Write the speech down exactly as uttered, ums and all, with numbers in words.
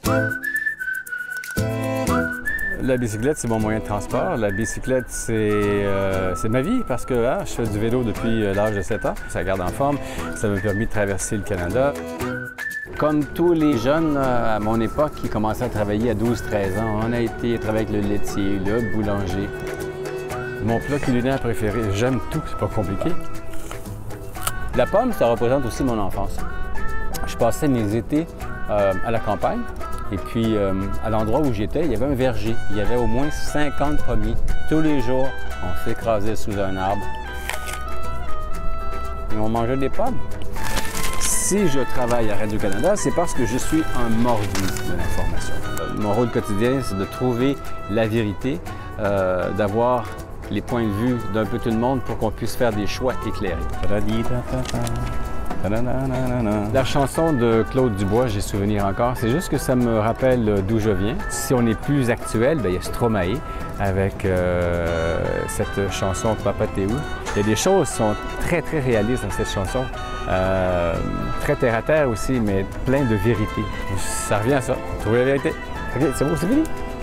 La bicyclette, c'est mon moyen de transport. La bicyclette, c'est euh, ma vie parce que hein, je fais du vélo depuis l'âge de sept ans. Ça garde en forme. Ça m'a permis de traverser le Canada. Comme tous les jeunes à mon époque qui commençaient à travailler à douze treize ans, on a été travailler avec le laitier, le boulanger. Mon plat culinaire préféré, j'aime tout, c'est pas compliqué. La pomme, ça représente aussi mon enfance. Je passais mes étés euh, à la campagne. Et puis, euh, à l'endroit où j'étais, il y avait un verger. Il y avait au moins cinquante pommiers. Tous les jours, on s'écrasait sous un arbre. Et on mangeait des pommes. Si je travaille à Radio-Canada, c'est parce que je suis un mordu de l'information. Mon rôle quotidien, c'est de trouver la vérité, euh, d'avoir les points de vue d'un peu tout le monde pour qu'on puisse faire des choix éclairés. La chanson de Claude Dubois, j'ai souvenir encore, c'est juste que ça me rappelle d'où je viens. Si on est plus actuel, bien, il y a Stromae avec euh, cette chanson Papa t'es où? Il y a des choses qui sont très, très réalistes dans cette chanson. Euh, très terre-à-terre aussi, mais plein de vérité. Ça revient à ça. Trouver la vérité. OK, c'est bon, c'est fini?